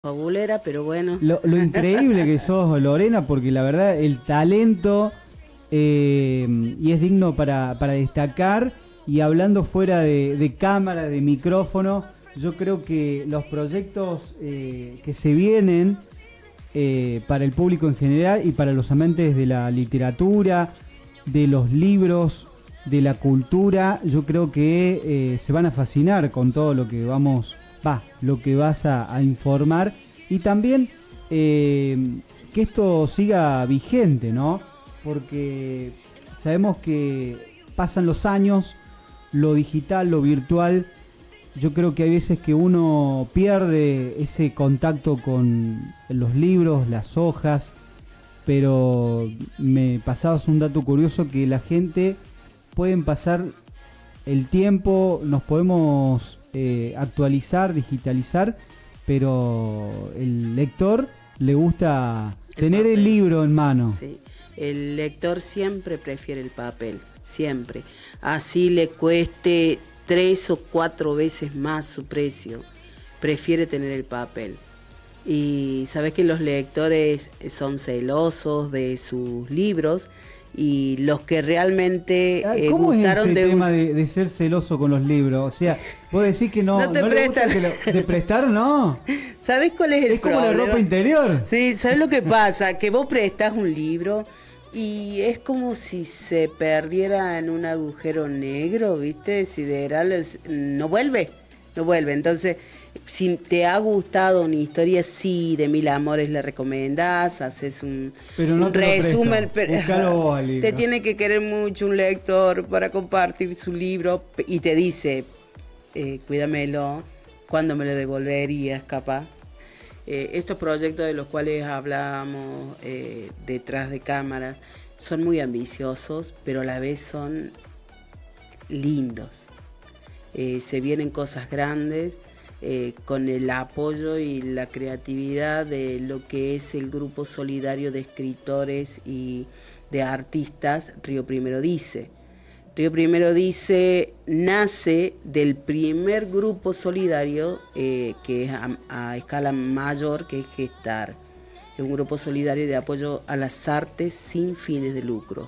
Fabulera, pero bueno. Lo increíble que sos, Lorena, porque la verdad el talento y es digno para destacar. Y hablando fuera de cámara, de micrófono, yo creo que los proyectos que se vienen para el público en general y para los amantes de la literatura, de los libros, de la cultura, yo creo que se van a fascinar con todo lo que lo que vas a informar, y también que esto siga vigente, ¿no? Porque sabemos que pasan los años, lo digital, lo virtual, yo creo que hay veces que uno pierde ese contacto con los libros, las hojas, pero me pasabas un dato curioso, que la gente pueden pasar el tiempo, nos podemos actualizar, digitalizar, pero el lector le gusta tener el libro en mano. Sí. El lector siempre prefiere el papel, siempre. Así le cueste 3 o 4 veces más su precio, prefiere tener el papel. Y sabes que los lectores son celosos de sus libros, y los que realmente ¿Cómo gustaron es ese de tema de ser celoso con los libros? O sea, vos decís que no te le prestan. gusta de prestar, ¿no? ¿Sabés cuál es el problema? ¿Es como la ropa interior? Sí, ¿sabés lo que pasa? Que vos prestás un libro y es como si se perdiera en un agujero negro, ¿viste? Sideral, no vuelve. Entonces, si te ha gustado una historia, sí, de Mil Amores la recomendás, haces un resumen. Te tiene que querer mucho un lector para compartir su libro y te dice, cuídamelo, ¿cuándo me lo devolverías, capaz? Estos proyectos de los cuales hablamos detrás de cámaras son muy ambiciosos, pero a la vez son lindos. Se vienen cosas grandes con el apoyo y la creatividad de lo que es el Grupo Solidario de Escritores y de Artistas Río Primero Dice. Río Primero Dice nace del primer grupo solidario que es a escala mayor, que es Gestar. Es un grupo solidario de apoyo a las artes sin fines de lucro.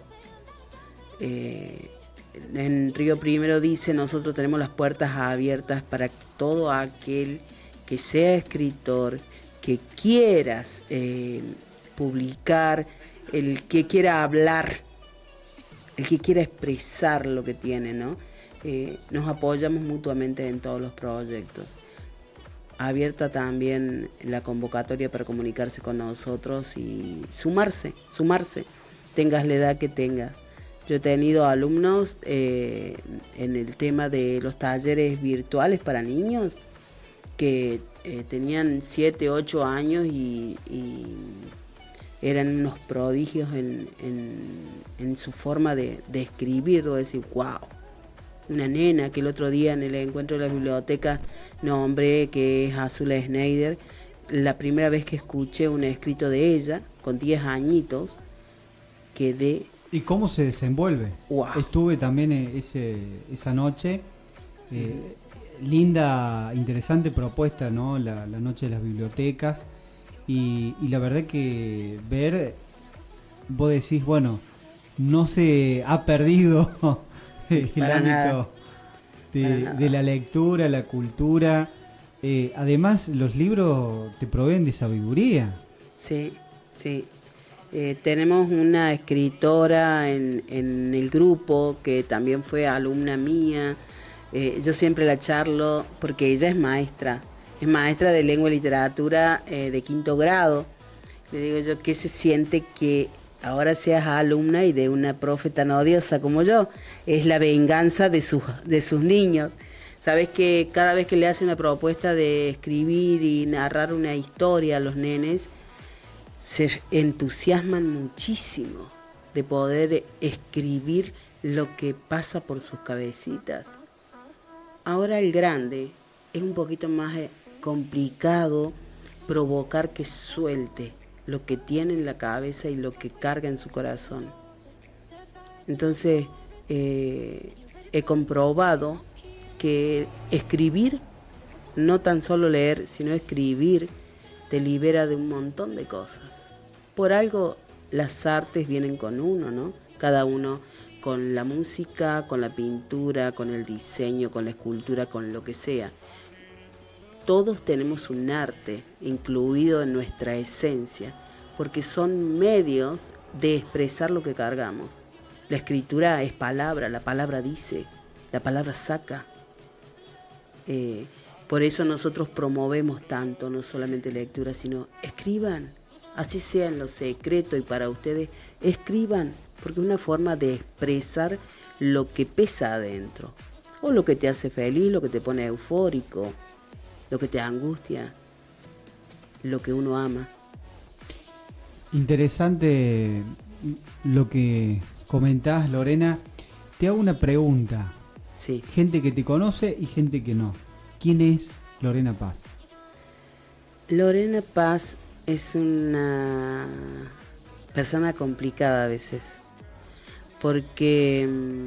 En Río Primero Dice nosotros tenemos las puertas abiertas para todo aquel que sea escritor, que quieras publicar, el que quiera hablar, el que quiera expresar lo que tiene, ¿no? Nos apoyamos mutuamente en todos los proyectos. Abierta también la convocatoria para comunicarse con nosotros y sumarse, tengas la edad que tengas. Yo he tenido alumnos en el tema de los talleres virtuales para niños que tenían 7, 8 años y eran unos prodigios en su forma de escribir, o decir, wow. Una nena que el otro día en el encuentro de la biblioteca nombré, que es Azula Schneider, la primera vez que escuché un escrito de ella, con 10 añitos, quedé... ¿Y cómo se desenvuelve? Wow. Estuve también esa noche. Linda, interesante propuesta, ¿no? La noche de las bibliotecas. Y la verdad que vos decís, bueno, no se ha perdido el ámbito de la lectura, la cultura. Además, los libros te proveen de sabiduría. Sí. Tenemos una escritora en el grupo que también fue alumna mía. Yo siempre la charlo porque ella es maestra de lengua y literatura de 5º grado. Le digo yo, ¿qué se siente que ahora seas alumna y de una profe tan odiosa como yo? Es la venganza de sus niños. Sabes que cada vez que le hace una propuesta de escribir y narrar una historia a los nenes, se entusiasman muchísimo de poder escribir lo que pasa por sus cabecitas. Ahora el grande es un poquito más complicado provocar que suelte lo que tiene en la cabeza y lo que carga en su corazón. Entonces he comprobado que escribir, no tan solo leer, sino escribir, te libera de un montón de cosas. Por algo las artes vienen con uno, ¿no? Cada uno con la música, con la pintura, con el diseño, con la escultura, con lo que sea. Todos tenemos un arte incluido en nuestra esencia, porque son medios de expresar lo que cargamos. La escritura es palabra, la palabra dice, la palabra saca. Por eso nosotros promovemos tanto, no solamente lectura, sino escriban, así sea en lo secreto y para ustedes, escriban, porque es una forma de expresar lo que pesa adentro, o lo que te hace feliz, lo que te pone eufórico, lo que te angustia, lo que uno ama. Interesante lo que comentás, Lorena. Te hago una pregunta. Sí. Gente que te conoce y gente que no. ¿Quién es Lorena Paz? Lorena Paz es una persona complicada a veces, porque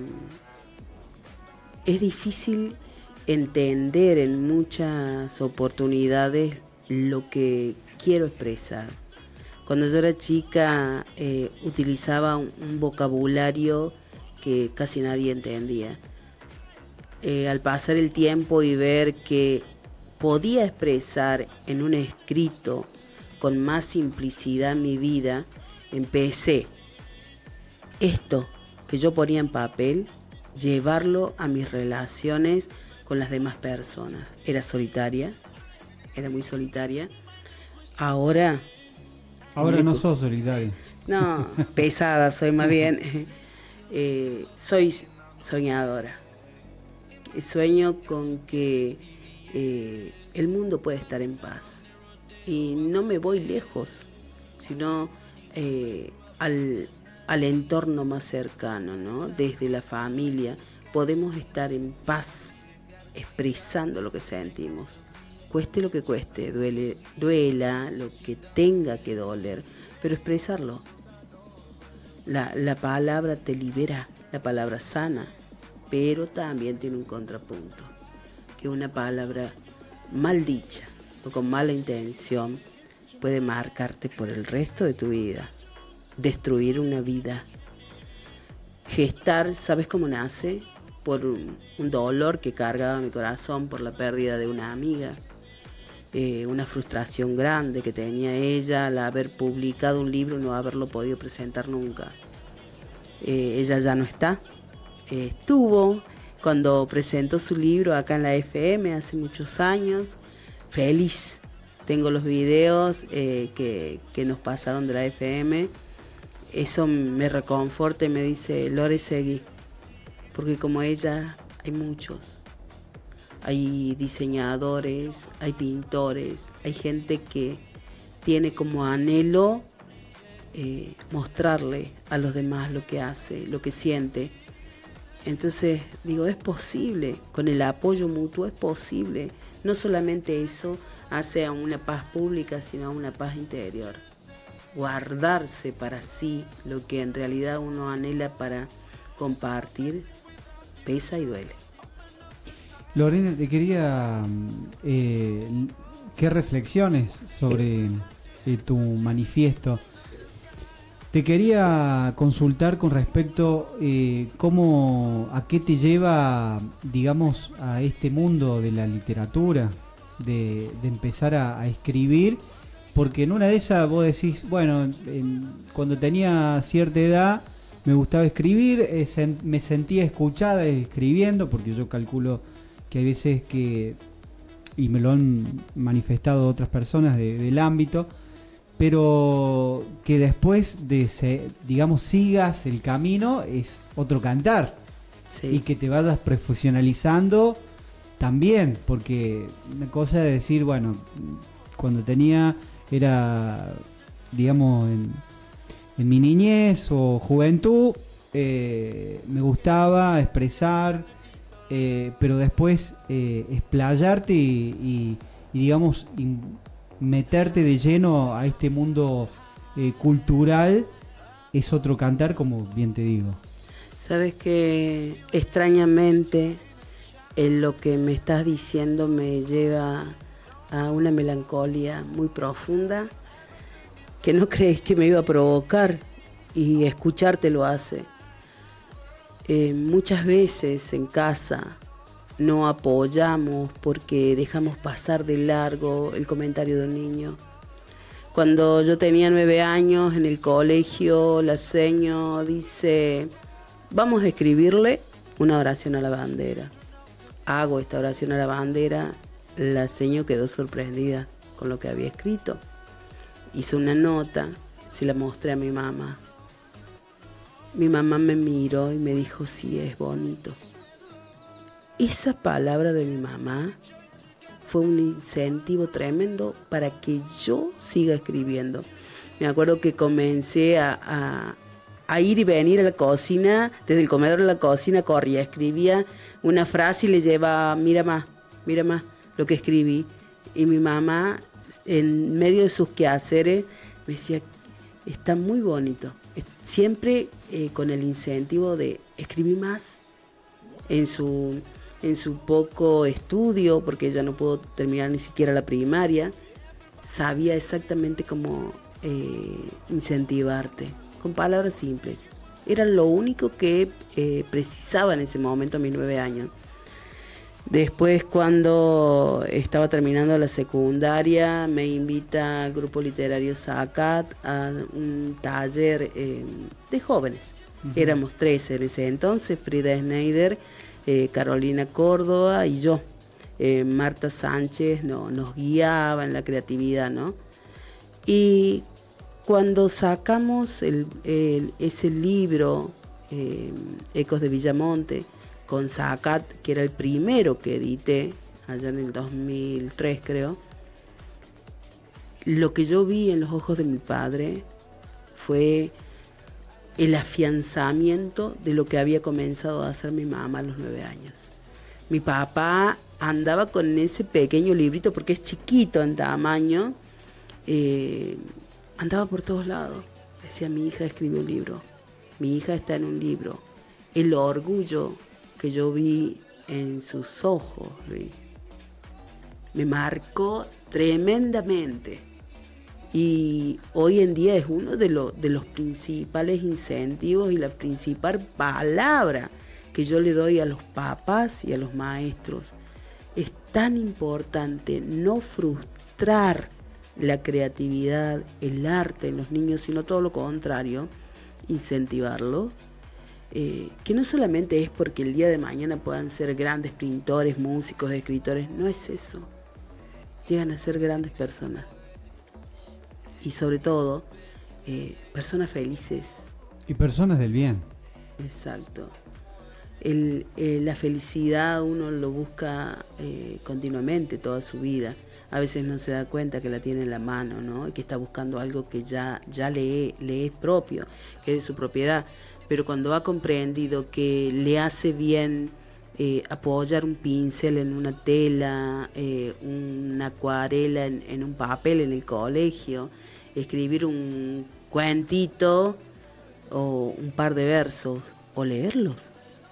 es difícil entender en muchas oportunidades lo que quiero expresar. Cuando yo era chica utilizaba un vocabulario que casi nadie entendía. Al pasar el tiempo y ver que podía expresar en un escrito con más simplicidad mi vida, empecé esto que yo ponía en papel, llevarlo a mis relaciones con las demás personas. Era solitaria, era muy solitaria. Ahora no sos solitaria. No, pesada soy más bien. Soy soñadora. Sueño con que el mundo puede estar en paz. Y no me voy lejos, sino al entorno más cercano, ¿no? Desde la familia podemos estar en paz, expresando lo que sentimos. Cueste lo que cueste, duela lo que tenga que doler, pero expresarlo. La palabra te libera, la palabra sana, pero también tiene un contrapunto, que una palabra mal dicha o con mala intención puede marcarte por el resto de tu vida, destruir una vida. Gestar, ¿sabes cómo nace? Por un dolor que cargaba mi corazón por la pérdida de una amiga, una frustración grande que tenía ella al haber publicado un libro y no haberlo podido presentar nunca. Ella ya no está. Estuvo cuando presentó su libro acá en la FM hace muchos años, feliz. Tengo los videos que nos pasaron de la FM. Eso me reconforta y me dice, Lore, seguí. Porque como ella hay muchos. Hay diseñadores, hay pintores, hay gente que tiene como anhelo mostrarle a los demás lo que hace, lo que siente. Entonces digo, es posible, con el apoyo mutuo es posible. No solamente eso hace a una paz pública, sino a una paz interior. Guardarse para sí lo que en realidad uno anhela para compartir, pesa y duele. Lorena, te quería qué reflexiones sobre tu manifiesto. Te quería consultar con respecto a qué te lleva, digamos, a este mundo de la literatura, de empezar a escribir, porque en una de esas vos decís, bueno, cuando tenía cierta edad me gustaba escribir, me sentía escuchada escribiendo, porque yo calculo que hay veces y me lo han manifestado otras personas del ámbito, pero que después digamos, sigas el camino es otro cantar. Sí. Y que te vayas profesionalizando también, porque una cosa de decir, bueno, cuando era, digamos, en mi niñez o juventud, me gustaba expresar, pero después explayarte y digamos, meterte de lleno a este mundo cultural es otro cantar, como bien te digo. Sabes que extrañamente lo que me estás diciendo me lleva a una melancolía muy profunda que no crees que me iba a provocar, y escucharte lo hace. Muchas veces en casa no apoyamos porque dejamos pasar de largo el comentario de un niño. Cuando yo tenía 9 años en el colegio, la seño dice, vamos a escribirle una oración a la bandera. Hago esta oración a la bandera, la seño quedó sorprendida con lo que había escrito. Hizo una nota, se la mostré a mi mamá. Mi mamá me miró y me dijo, sí, es bonito. Esa palabra de mi mamá fue un incentivo tremendo para que yo siga escribiendo. Me acuerdo que comencé a ir y venir a la cocina, desde el comedor a la cocina corría, escribía una frase y le llevaba, mira más lo que escribí. Y mi mamá, en medio de sus quehaceres, me decía, está muy bonito. Siempre con el incentivo de escribir más en su poco estudio, porque ella no pudo terminar ni siquiera la primaria, sabía exactamente cómo incentivarte, con palabras simples. Era lo único que precisaba en ese momento a mis 9 años. Después, cuando estaba terminando la secundaria, me invita al Grupo Literario Sacat a un taller de jóvenes. Éramos 13 en ese entonces, Frida Schneider, Carolina Córdoba y yo. Marta Sánchez nos guiaba en la creatividad, ¿no? Y cuando sacamos ese libro, Ecos de Villamonte, con Sacat, que era el primero que edité, allá en el 2003 creo, lo que yo vi en los ojos de mi padre fue el afianzamiento de lo que había comenzado a hacer mi mamá a los 9 años. Mi papá andaba con ese pequeño librito, porque es chiquito en tamaño, andaba por todos lados. Decía, mi hija escribió un libro, mi hija está en un libro. El orgullo que yo vi en sus ojos, Luis, me marcó tremendamente. Y hoy en día es uno de los principales incentivos y la principal palabra que yo le doy a los papás y a los maestros. Es tan importante no frustrar la creatividad, el arte en los niños, sino todo lo contrario, incentivarlo. Que no solamente es porque el día de mañana puedan ser grandes pintores, músicos, escritores, no es eso. Llegan a ser grandes personas. Y sobre todo, personas felices. Y personas del bien. Exacto. La felicidad uno lo busca continuamente, toda su vida. A veces no se da cuenta que la tiene en la mano, ¿no? Y que está buscando algo que ya le es propio, que es de su propiedad. Pero cuando ha comprendido que le hace bien apoyar un pincel en una tela, una acuarela en un papel en el colegio, escribir un cuentito o un par de versos o leerlos,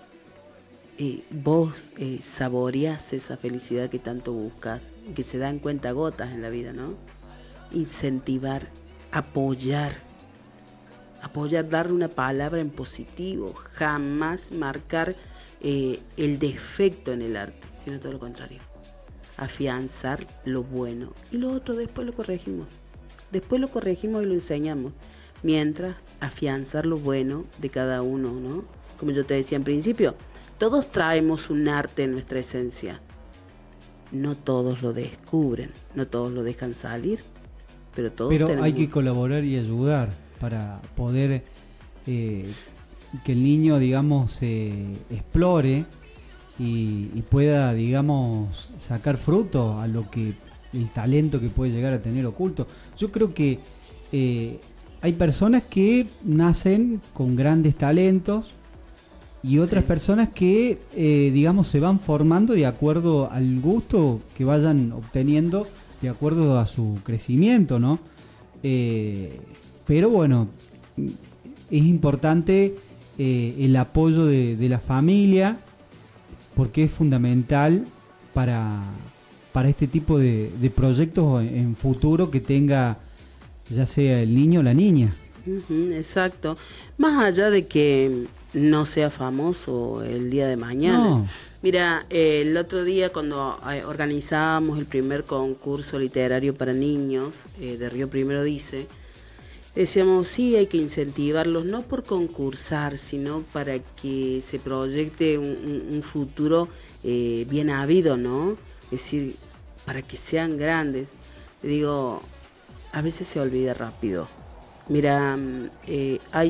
vos saboreás esa felicidad que tanto buscas, que se da en cuentagotas en la vida, ¿no? Incentivar, apoyar, darle una palabra en positivo, jamás marcar el defecto en el arte, sino todo lo contrario. Afianzar lo bueno y lo otro después lo corregimos. Después lo corregimos y lo enseñamos. Mientras afianzar lo bueno de cada uno, ¿no? Como yo te decía en principio, todos traemos un arte en nuestra esencia. No todos lo descubren, no todos lo dejan salir, pero todos tenemos... hay que colaborar y ayudar para poder que el niño, digamos, explore y pueda, digamos, sacar fruto a lo que el talento que puede llegar a tener oculto. Yo creo que hay personas que nacen con grandes talentos y otras personas que, digamos, se van formando de acuerdo al gusto que vayan obteniendo, de acuerdo a su crecimiento, ¿no? Pero bueno, es importante el apoyo de la familia, porque es fundamental para para este tipo de proyectos en futuro que tenga ya sea el niño o la niña. Exacto. Más allá de que no sea famoso el día de mañana. No. Mira, el otro día cuando organizábamos el primer concurso literario para niños de Río Primero Dice, decíamos, sí, hay que incentivarlos, no por concursar, sino para que se proyecte un futuro bien habido, ¿no? Es decir, para que sean grandes. Digo, a veces se olvida rápido. Mira, hay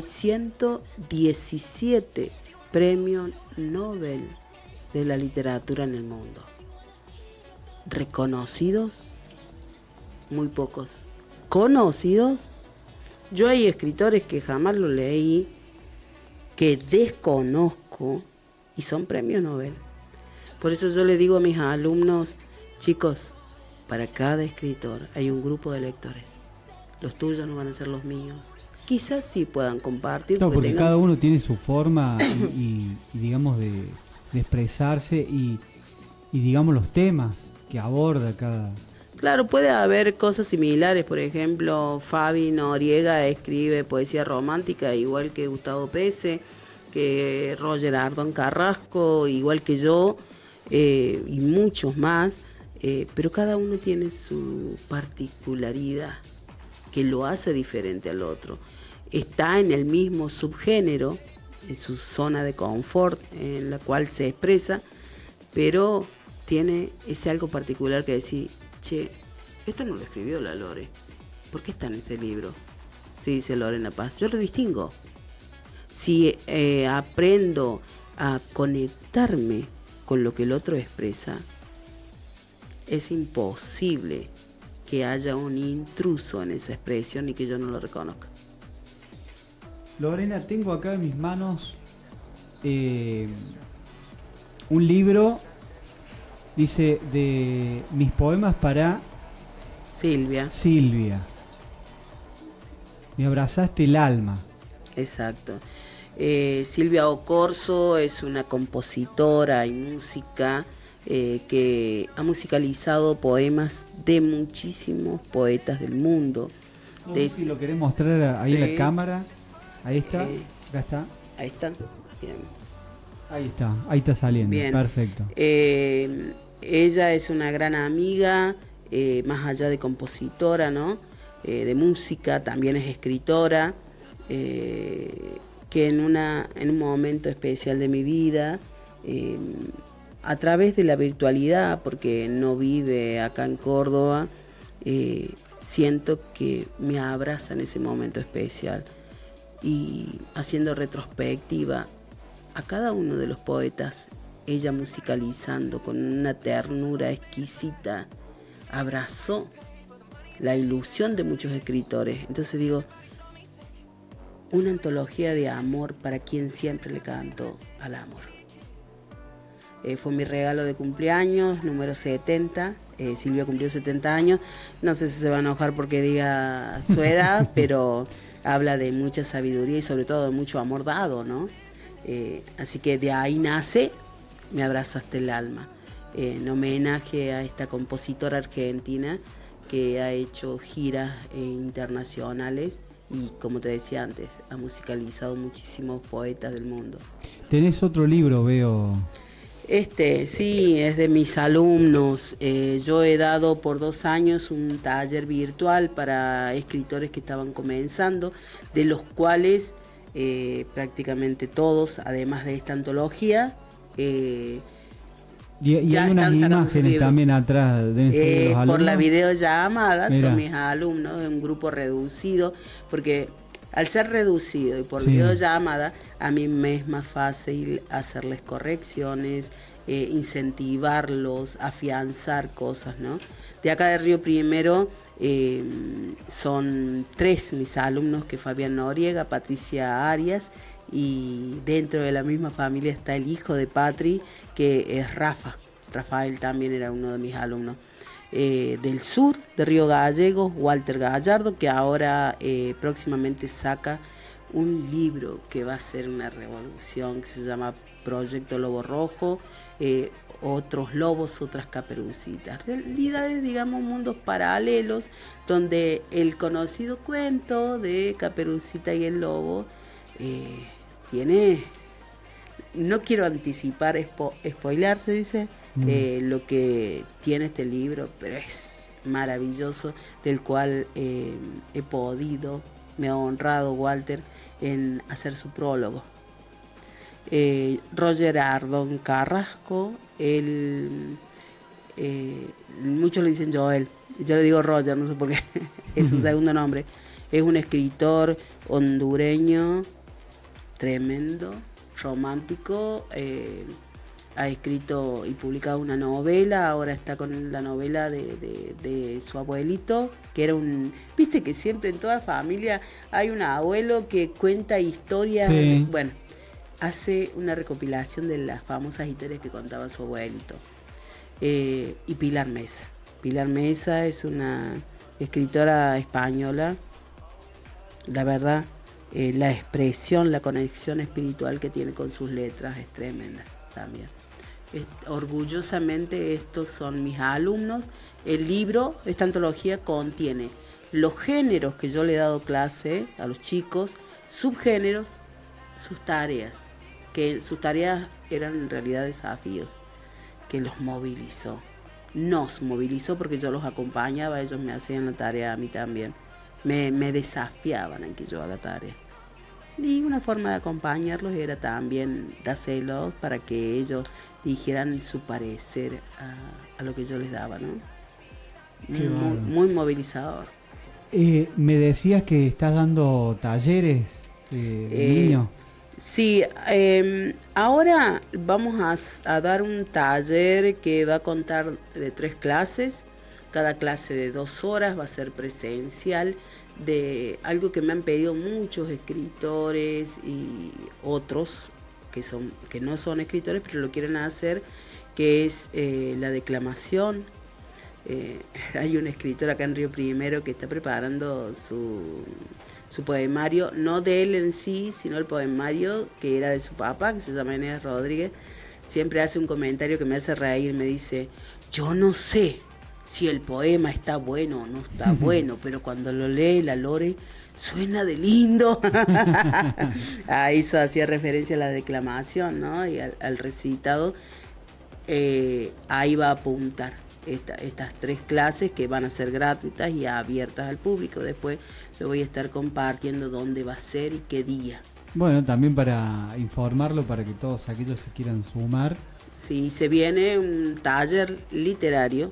117 premios Nobel de la literatura en el mundo. Reconocidos, muy pocos. Conocidos, yo hay escritores que jamás los leí, que desconozco, y son premios Nobel. Por eso yo le digo a mis alumnos, chicos, para cada escritor hay un grupo de lectores. Los tuyos no van a ser los míos. Quizás sí puedan compartir. No, porque cada uno tiene su forma y digamos, de expresarse y digamos los temas que aborda cada... Claro, puede haber cosas similares. Por ejemplo, Fabi Noriega escribe poesía romántica igual que Gustavo Pese, que Roger Ardón Carrasco, igual que yo, y muchos más. Pero cada uno tiene su particularidad que lo hace diferente al otro. Está en el mismo subgénero, en su zona de confort en la cual se expresa, pero tiene ese algo particular que decir, che, esto no lo escribió la Lore, ¿por qué está en ese libro? Sí, dice Lorena Paz, yo lo distingo. Si aprendo a conectarme con lo que el otro expresa, es imposible que haya un intruso en esa expresión y que yo no lo reconozca. Lorena, tengo acá en mis manos un libro, dice, de mis poemas para Silvia. Me abrazaste el alma. Exacto. Silvia Ocorso es una compositora y música que ha musicalizado poemas de muchísimos poetas del mundo. No sé si lo querés mostrar ahí en la cámara. Ahí está, acá está. Ahí está, bien. Ahí está saliendo, bien. Perfecto. Ella es una gran amiga, más allá de compositora, ¿no? De música, también es escritora, que en un momento especial de mi vida, a través de la virtualidad, porque no vive acá en Córdoba, siento que me abraza en ese momento especial. Y haciendo retrospectiva a cada uno de los poetas, ella musicalizando con una ternura exquisita, abrazó la ilusión de muchos escritores. Entonces digo, una antología de amor para quien siempre le cantó al amor. Fue mi regalo de cumpleaños, número 70. Silvia cumplió 70 años. No sé si se va a enojar porque diga su edad, pero habla de mucha sabiduría y sobre todo de mucho amor dado, ¿no? Así que de ahí nace Me abrazaste el alma, en homenaje a esta compositora argentina que ha hecho giras internacionales y, como te decía antes, ha musicalizado muchísimos poetas del mundo. ¿Tenés otro libro, veo? Sí, es de mis alumnos. Yo he dado por 2 años un taller virtual para escritores que estaban comenzando, de los cuales prácticamente todos, además de esta antología, y hay unas imágenes también atrás, deben ser los alumnos. Por la videollamada. Mirá. Son mis alumnos, es un grupo reducido, porque al ser reducido y por videollamada, a mí me es más fácil hacerles correcciones, incentivarlos, afianzar cosas, ¿no? De acá de Río Primero son 3 mis alumnos, que Fabián Noriega, Patricia Arias, y dentro de la misma familia está el hijo de Patri, que es Rafa. Rafael también era uno de mis alumnos. Del sur, de Río Gallegos, Walter Gallardo, que ahora próximamente saca un libro que va a ser una revolución, que se llama Proyecto Lobo Rojo, otros lobos, otras caperucitas. Realidades, digamos, mundos paralelos, donde el conocido cuento de Caperucita y el Lobo tiene... No quiero anticipar, spoilar se dice, lo que tiene este libro, pero es maravilloso, del cual me ha honrado Walter en hacer su prólogo. Roger Ardón Carrasco, muchos le dicen Joel, yo le digo Roger, no sé por qué, es su segundo nombre. Es un escritor hondureño tremendo, romántico, ha escrito y publicado una novela, ahora está con la novela de su abuelito, que era viste que siempre en toda familia hay un abuelo que cuenta historias, sí. Bueno, hace una recopilación de las famosas historias que contaba su abuelito. Y Pilar Mesa. Pilar Mesa es una escritora española, la verdad. La expresión, la conexión espiritual que tiene con sus letras es tremenda también. Orgullosamente estos son mis alumnos. El libro, esta antología, contiene los géneros que yo le he dado clase a los chicos, subgéneros, sus tareas, que sus tareas eran en realidad desafíos, que los movilizó. Nos movilizó porque yo los acompañaba, ellos me hacían la tarea a mí también. Me desafiaban en que yo haga tarea. Y una forma de acompañarlos era también dárselos para que ellos dijeran su parecer a lo que yo les daba, ¿no? Muy movilizador. Me decías que estás dando talleres de niños. Sí, ahora vamos a dar un taller que va a contar de 3 clases. Cada clase de 2 horas va a ser presencial, de algo que me han pedido muchos escritores y otros que no son escritores pero lo quieren hacer, que es la declamación. Hay un escritor acá en Río Primero que está preparando su poemario, no de él en sí, sino el poemario que era de su papá, que se llama Enes Rodríguez. Siempre hace un comentario que me hace reír, me dice: yo no sé si el poema está bueno o no está bueno, pero cuando lo lee la Lore, suena de lindo. A eso hacía referencia a la declamación, ¿no? Y al recitado. Ahí va a apuntar estas 3 clases que van a ser gratuitas y abiertas al público. Después lo voy a estar compartiendo dónde va a ser y qué día. Bueno, también para informarlo, para que todos aquellos se quieran sumar. Sí, se viene un taller literario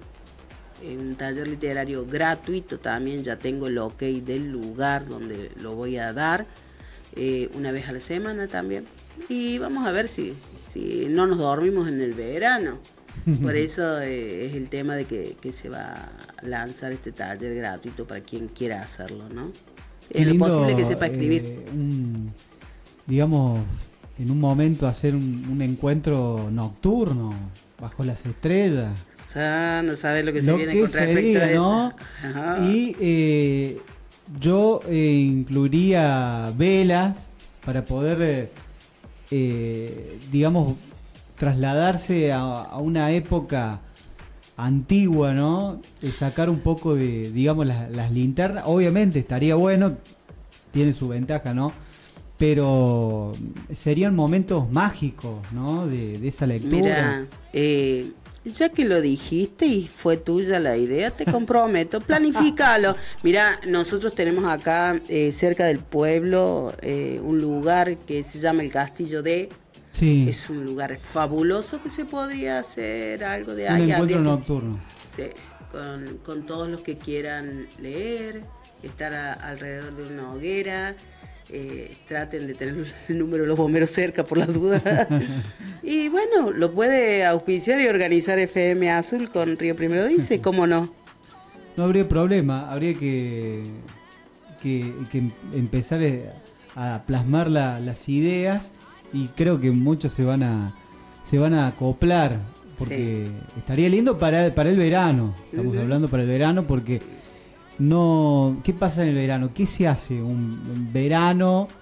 gratuito también. Ya tengo el ok del lugar donde lo voy a dar, una vez a la semana también, y vamos a ver si no nos dormimos en el verano. Por eso es el tema de que se va a lanzar este taller gratuito para quien quiera hacerlo, ¿no? Es lo posible que sepa escribir. Digamos, en un momento hacer un encuentro nocturno bajo las estrellas. No sabes lo que se viene con respecto a eso, ¿no? Ajá. Y yo incluiría velas para poder, digamos, trasladarse a una época antigua, ¿no? Sacar un poco de, digamos, las linternas. Obviamente estaría bueno, tiene su ventaja, ¿no? Pero serían momentos mágicos, ¿no? De esa lectura. Mira, ya que lo dijiste y fue tuya la idea, te comprometo, planifícalo. Mira, nosotros tenemos acá cerca del pueblo un lugar que se llama el Castillo de... Sí. Es un lugar fabuloso que se podría hacer algo de ahí. Un ahí. encuentro nocturno. Sí, con todos los que quieran leer, estar alrededor de una hoguera. Traten de tener el número de los bomberos cerca por las dudas. Y bueno, lo puede auspiciar y organizar FM Azul con Río Primero Dice, ¿cómo no? No habría problema, habría que empezar a plasmar las ideas, y creo que muchos se van a acoplar, porque sí, estaría lindo para el verano. Estamos hablando para el verano, porque no, ¿qué pasa en el verano? ¿Qué se hace un verano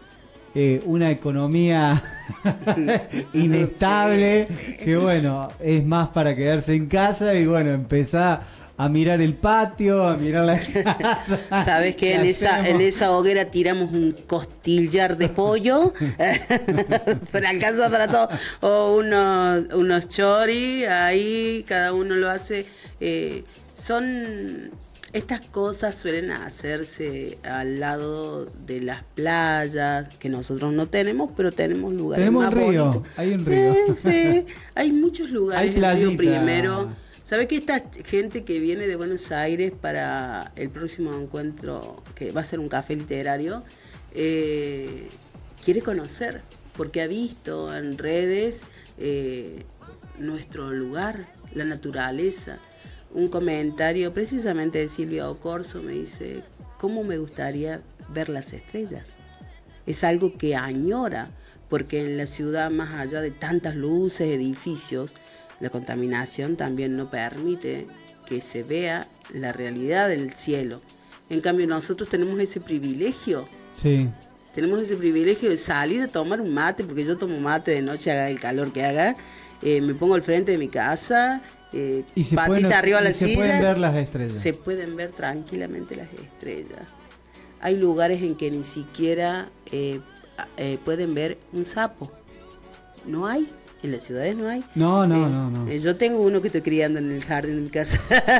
una economía inestable, que bueno, es más para quedarse en casa y bueno, empezar a mirar el patio, a mirar la casa. ¿Sabes qué? En esa hoguera tiramos un costillar de pollo, para alcanza para todo, o unos choris, ahí cada uno lo hace. Estas cosas suelen hacerse al lado de las playas, que nosotros no tenemos, pero tenemos lugares tenemos más un río, bonitos. hay un río. Sí, hay muchos lugares Hay en Río playita. Primero. ¿Sabe que esta gente que viene de Buenos Aires para el próximo encuentro, que va a ser un café literario, quiere conocer? Porque ha visto en redes nuestro lugar, la naturaleza. Un comentario precisamente de Silvia Ocorso me dice, ¿cómo me gustaría ver las estrellas? Es algo que añora, porque en la ciudad, más allá de tantas luces, edificios, la contaminación también no permite que se vea la realidad del cielo. En cambio, nosotros tenemos ese privilegio. Sí. Tenemos ese privilegio de salir a tomar un mate, porque yo tomo mate de noche, haga el calor que haga. Me pongo al frente de mi casa, Y se patita pueden, arriba a la y se silla. pueden ver las estrellas. Se pueden ver tranquilamente las estrellas. Hay lugares en que ni siquiera pueden ver un sapo. No hay. En las ciudades no hay. No. Yo tengo uno que estoy criando en el jardín de mi casa.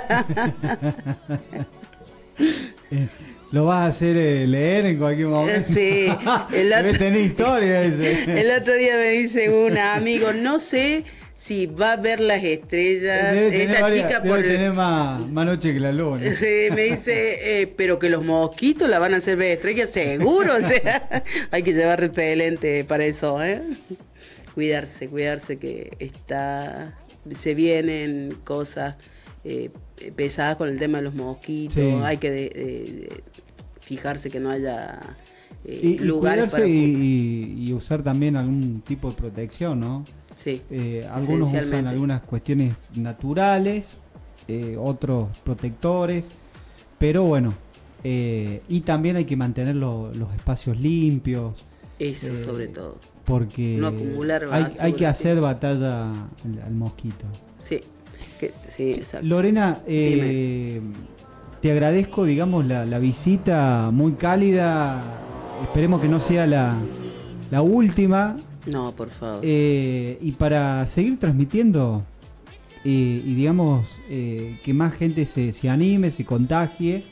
Lo vas a hacer leer en cualquier momento. Sí. Debe tener historia ese. El otro día me dice un amigo, no sé si va a ver las estrellas. Esta chica por debe tener más noche que la luna. Sí, me dice, pero que los mosquitos la van a hacer ver estrellas, seguro. O sea, hay que llevar repelente para eso, ¿eh? Cuidarse, que se vienen cosas pesadas con el tema de los mosquitos. Sí. Hay que fijarse que no haya lugares para... y usar también algún tipo de protección, ¿no? Sí, algunos usan algunas cuestiones naturales, otros protectores, pero bueno, y también hay que mantener los espacios limpios. Eso sobre todo. Porque no acumular basura, hay que hacer batalla al mosquito. Sí, sí, exacto. Lorena, te agradezco, digamos, la visita muy cálida. Esperemos que no sea la última. No, por favor. Y para seguir transmitiendo y digamos, que más gente se anime, se contagie.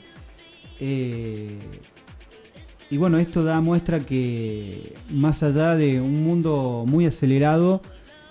Y bueno, esto da muestra que más allá de un mundo muy acelerado,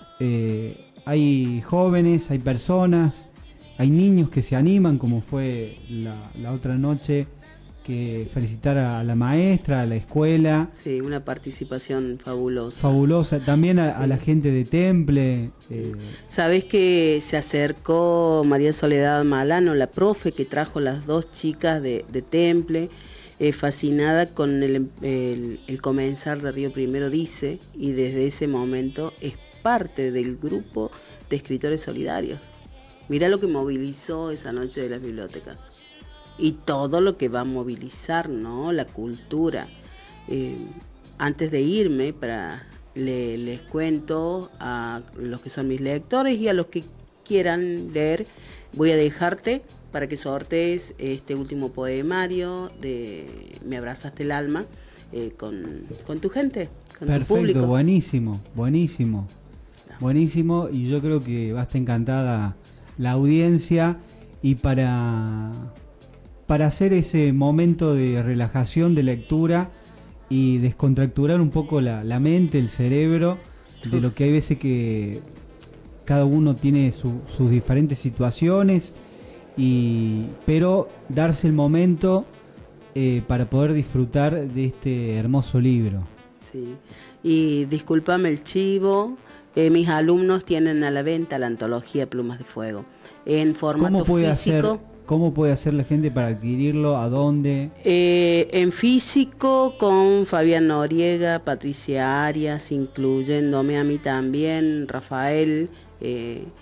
hay jóvenes, hay personas, hay niños que se animan, como fue la otra noche, que felicitar a la maestra, a la escuela. Sí, una participación fabulosa. Fabulosa, también a la gente de Temple. ¿Sabés que se acercó María Soledad Malano, la profe que trajo las dos chicas de Temple? Fascinada con el comenzar de Río Primero, dice, y desde ese momento es parte del grupo de escritores solidarios. Mirá lo que movilizó esa noche de las bibliotecas y todo lo que va a movilizar, ¿no? La cultura. Antes de irme, les cuento a los que son mis lectores y a los que quieran leer, voy a dejarte para que sortees este último poemario de Me abrazaste el alma con tu gente, con Perfecto, tu público. Buenísimo. Y yo creo que va a estar encantada la audiencia, y para hacer ese momento de relajación, de lectura y descontracturar un poco la mente, el cerebro, de lo que hay veces que cada uno tiene sus diferentes situaciones, pero darse el momento para poder disfrutar de este hermoso libro. Sí, y discúlpame el chivo, mis alumnos tienen a la venta la antología Plumas de Fuego en formato físico. ¿Cómo puede hacer la gente para adquirirlo? ¿A dónde? En físico con Fabián Noriega, Patricia Arias, incluyéndome a mí también, Rafael,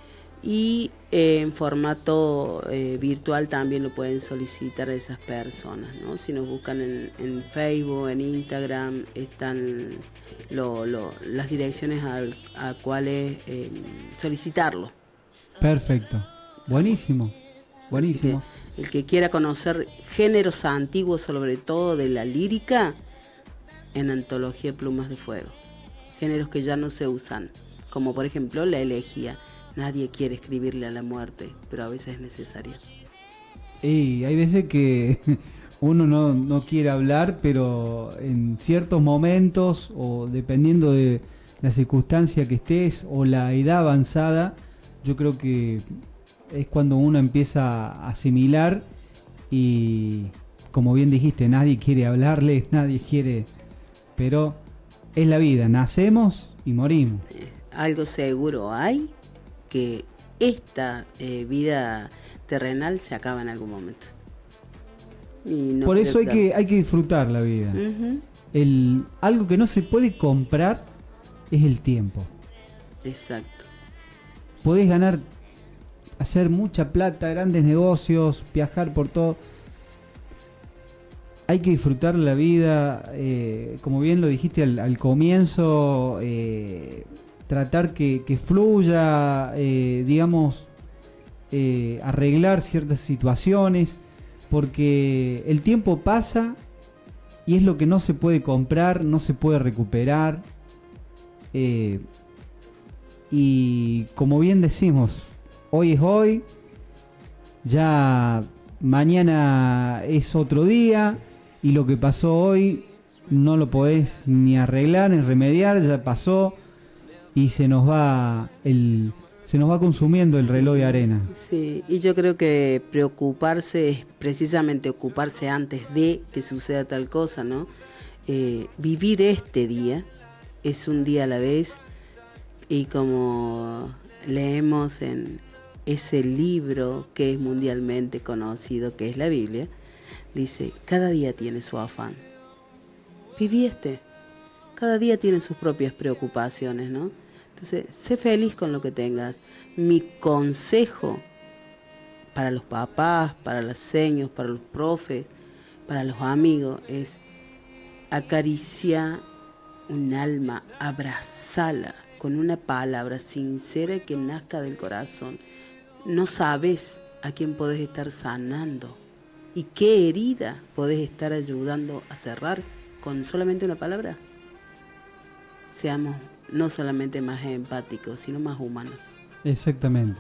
y en formato virtual también lo pueden solicitar a esas personas, ¿no? Si nos buscan en Facebook, en Instagram, están las direcciones a cuales solicitarlo. Perfecto. Buenísimo. Buenísimo. Así que el que quiera conocer géneros antiguos, sobre todo de la lírica, en Antología Plumas de Fuego. Géneros que ya no se usan, como por ejemplo la elegía. Nadie quiere escribirle a la muerte, pero a veces es necesaria. Y hay veces que uno no quiere hablar, pero en ciertos momentos, o dependiendo de la circunstancia que estés o la edad avanzada, yo creo que es cuando uno empieza a asimilar y, como bien dijiste, nadie quiere hablarle, nadie quiere, pero es la vida, nacemos y morimos. Algo seguro hay, que esta vida terrenal se acaba en algún momento. Y no por eso hay que que disfrutar la vida. Uh-huh. Algo que no se puede comprar es el tiempo. Exacto. Podés ganar, hacer mucha plata, grandes negocios, viajar por todo. Hay que disfrutar la vida, como bien lo dijiste al comienzo, tratar que fluya, digamos, arreglar ciertas situaciones, porque el tiempo pasa y es lo que no se puede comprar, no se puede recuperar, y como bien decimos, hoy es hoy, ya mañana es otro día, y lo que pasó hoy no lo podés ni arreglar ni remediar, ya pasó y se nos va consumiendo el reloj de arena. Sí, y yo creo que preocuparse es precisamente ocuparse antes de que suceda tal cosa, ¿no? Vivir este día es un día a la vez, y como leemos en ese libro que es mundialmente conocido, que es la Biblia, dice, cada día tiene su afán. Viví cada día tiene sus propias preocupaciones, ¿no? Entonces, sé feliz con lo que tengas. Mi consejo para los papás, para los seños, para los profes, para los amigos, es acariciar un alma, abrazala con una palabra sincera que nazca del corazón. No sabes a quién podés estar sanando y qué herida podés estar ayudando a cerrar con solamente una palabra. Seamos no solamente más empáticos, sino más humanos. Exactamente.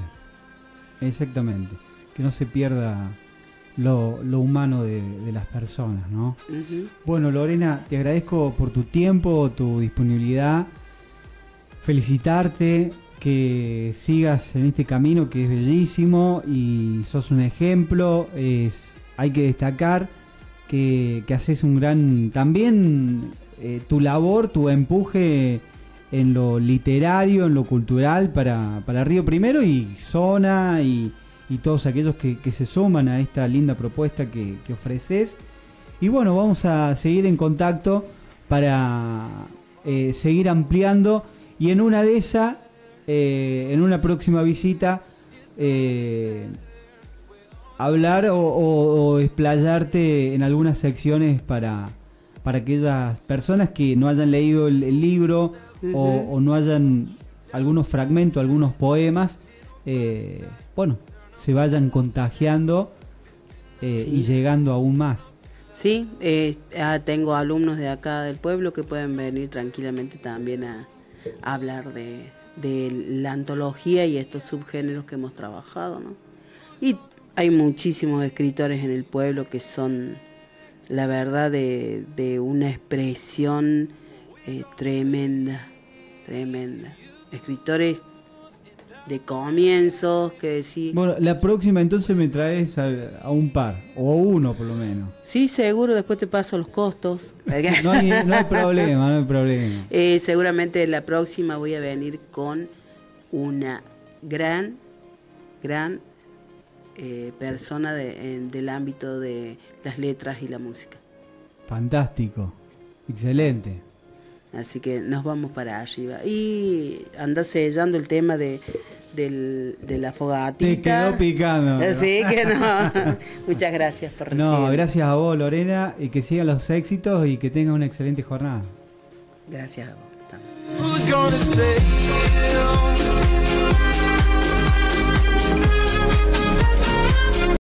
Que no se pierda lo humano de las personas, ¿no? Uh-huh. Bueno, Lorena, te agradezco por tu tiempo, tu disponibilidad. Felicitarte, que sigas en este camino que es bellísimo y sos un ejemplo. Hay que destacar que haces un gran... También tu labor, tu empuje en lo literario, en lo cultural para Río Primero y zona y todos aquellos que se suman a esta linda propuesta que ofreces. Y bueno, vamos a seguir en contacto para seguir ampliando, y en una de esas, en una próxima visita, hablar o explayarte en algunas secciones para aquellas personas que no hayan leído el libro, uh-huh, o no hayan algunos fragmentos, algunos poemas, bueno, se vayan contagiando sí, y llegando aún más. Sí, tengo alumnos de acá del pueblo que pueden venir tranquilamente también a hablar de la antología y estos subgéneros que hemos trabajado, ¿no? Y hay muchísimos escritores en el pueblo que son, la verdad, de una expresión tremenda. Escritores de comienzos, que decir... Bueno, la próxima entonces me traes a un par, o a uno por lo menos. Sí, seguro, después te paso los costos. No hay problema. Seguramente la próxima voy a venir con una gran persona del ámbito de las letras y la música. Fantástico, excelente. Así que nos vamos para arriba. Y anda sellando el tema de de la fogatita. Te quedó picando. Así que no. Muchas gracias por recibirme. No, gracias a vos, Lorena, y que sigan los éxitos y que tengan una excelente jornada. Gracias a vos también.